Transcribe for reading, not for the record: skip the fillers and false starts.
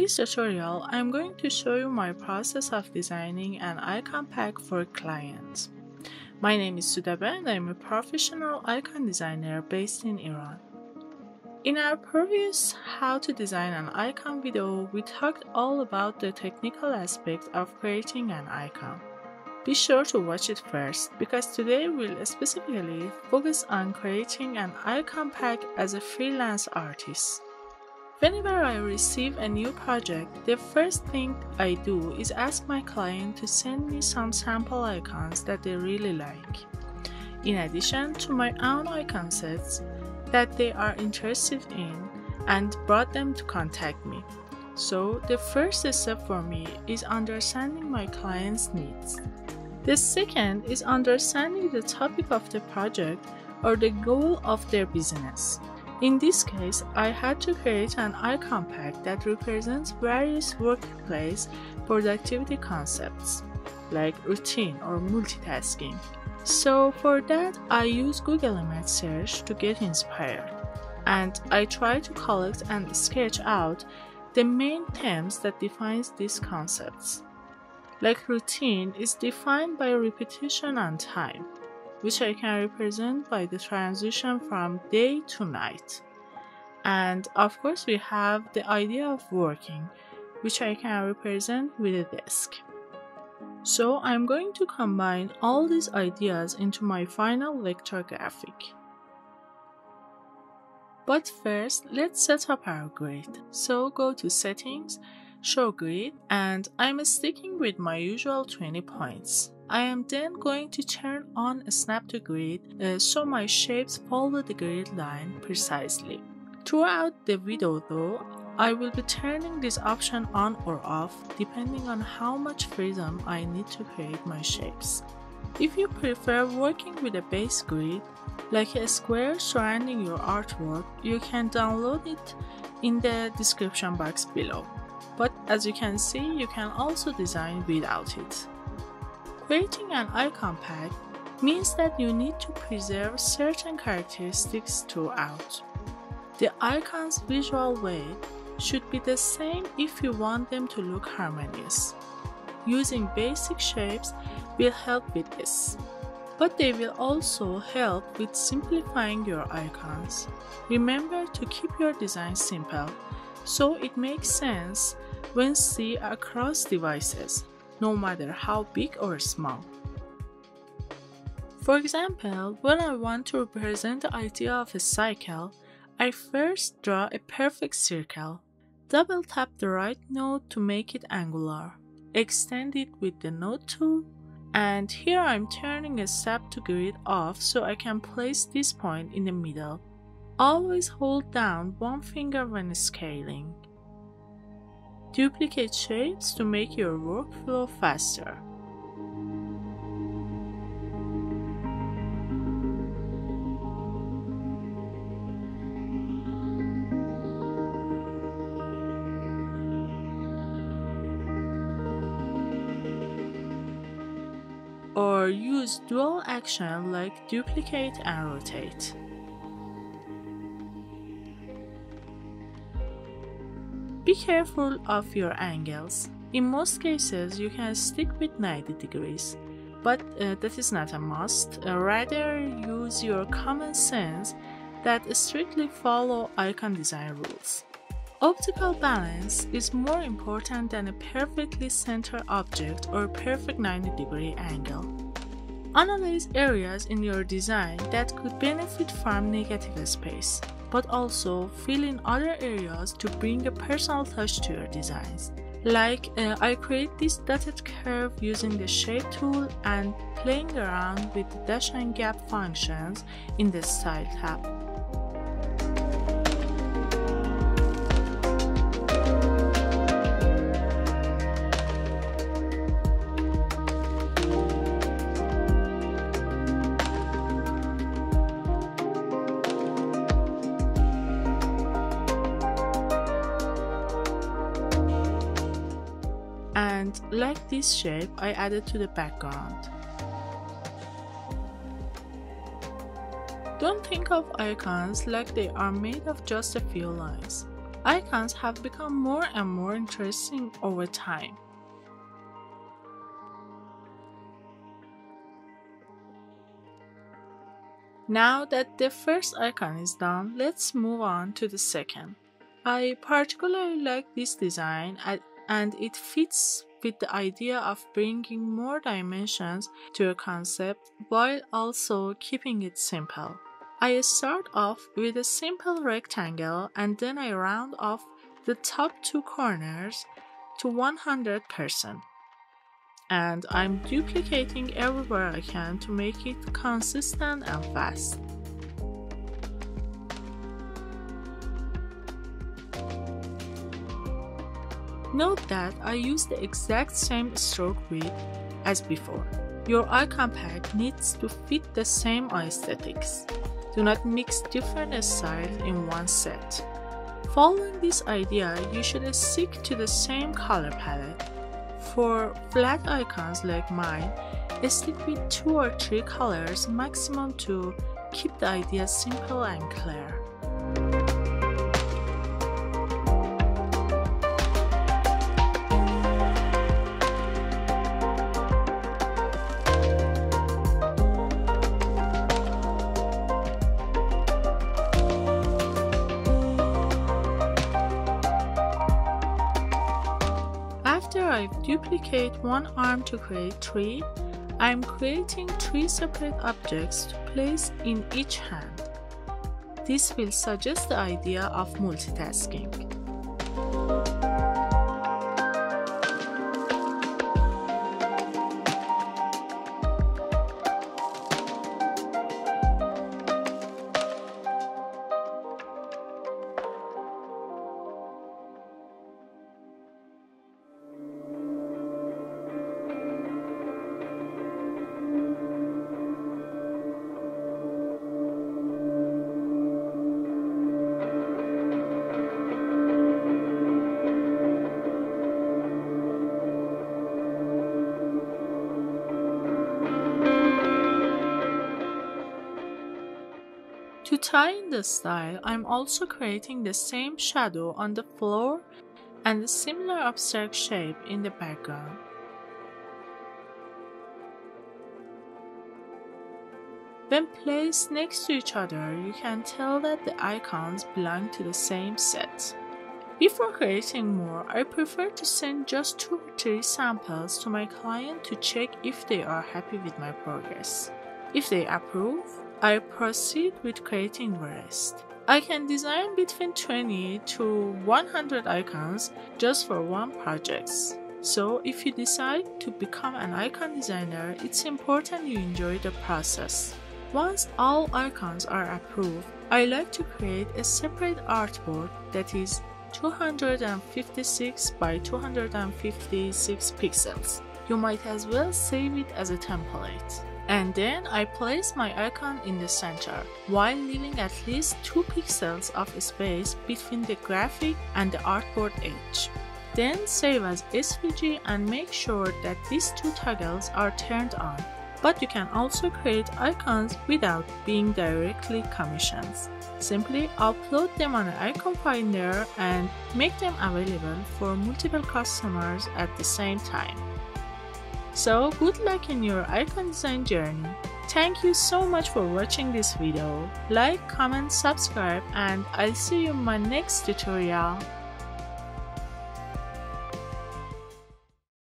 this tutorial, I'm going to show you my process of designing an icon pack for clients. My name is Sudabe and I'm a professional icon designer based in Iran. In our previous How to Design an Icon video, we talked all about the technical aspect of creating an icon. Be sure to watch it first because today we'll specifically focus on creating an icon pack as a freelance artist. Whenever I receive a new project, the first thing I do is ask my client to send me some sample icons that they really like, in addition to my own icon sets that they are interested in, and brought them to contact me. So the first step for me is understanding my client's needs. The second is understanding the topic of the project or the goal of their business. In this case, I had to create an icon pack that represents various workplace productivity concepts, like routine or multitasking. So for that, I use Google image search to get inspired, and I try to collect and sketch out the main themes that defines these concepts. Like routine is defined by repetition and time, which I can represent by the transition from day to night. And of course we have the idea of working, which I can represent with a desk. So I'm going to combine all these ideas into my final vector graphic. But first, let's set up our grid. So go to Settings, Show Grid, and I'm sticking with my usual 20 points. I am then going to turn on Snap to Grid so my shapes follow the grid line precisely. Throughout the video though, I will be turning this option on or off depending on how much freedom I need to create my shapes. If you prefer working with a base grid, like a square surrounding your artwork, you can download it in the description box below. But as you can see, you can also design without it. Creating an icon pack means that you need to preserve certain characteristics throughout. The icon's visual weight should be the same if you want them to look harmonious. Using basic shapes will help with this, but they will also help with simplifying your icons. Remember to keep your design simple, so it makes sense when seen across devices, no matter how big or small. For example, when I want to represent the idea of a cycle, I first draw a perfect circle. Double tap the right node to make it angular. Extend it with the node tool, and here I'm turning a Snap to Grid off so I can place this point in the middle. Always hold down one finger when scaling. Duplicate shapes to make your workflow faster. Or use dual action like duplicate and rotate. Be careful of your angles. In most cases, you can stick with 90 degrees, but that is not a must. Rather, use your common sense that strictly follow icon design rules. Optical balance is more important than a perfectly centered object or a perfect 90-degree angle. Analyze areas in your design that could benefit from negative space, but also fill in other areas to bring a personal touch to your designs. Like I create this dotted curve using the Shape tool and playing around with the dash and gap functions in the Style tab. And like this shape, I added to the background. Don't think of icons like they are made of just a few lines. Icons have become more and more interesting over time. Now that the first icon is done, let's move on to the second. I particularly like this design and it fits with the idea of bringing more dimensions to a concept while also keeping it simple. I start off with a simple rectangle and then I round off the top two corners to 100%. And I'm duplicating everywhere I can to make it consistent and fast. Note that I use the exact same stroke width as before. Your icon pack needs to fit the same aesthetics. Do not mix different styles in one set. Following this idea, you should stick to the same color palette. For flat icons like mine, stick with 2 or 3 colors maximum to keep the idea simple and clear. After I duplicate one arm to create 3, I am creating 3 separate objects to place in each hand. This will suggest the idea of multitasking. To tie in the style, I'm also creating the same shadow on the floor and a similar abstract shape in the background. When placed next to each other, you can tell that the icons belong to the same set. Before creating more, I prefer to send just 2 or 3 samples to my client to check if they are happy with my progress. If they approve, I proceed with creating the rest. I can design between 20 to 100 icons just for one project. So if you decide to become an icon designer, it's important you enjoy the process. Once all icons are approved, I like to create a separate artboard that is 256 by 256 pixels. You might as well save it as a template. And then I place my icon in the center, while leaving at least 2 pixels of space between the graphic and the artboard edge. Then save as SVG and make sure that these 2 toggles are turned on. But you can also create icons without being directly commissioned. Simply upload them on an icon finder and make them available for multiple customers at the same time. So good luck in your icon design journey. Thank you so much for watching this video. Like, comment, subscribe, and I'll see you in my next tutorial.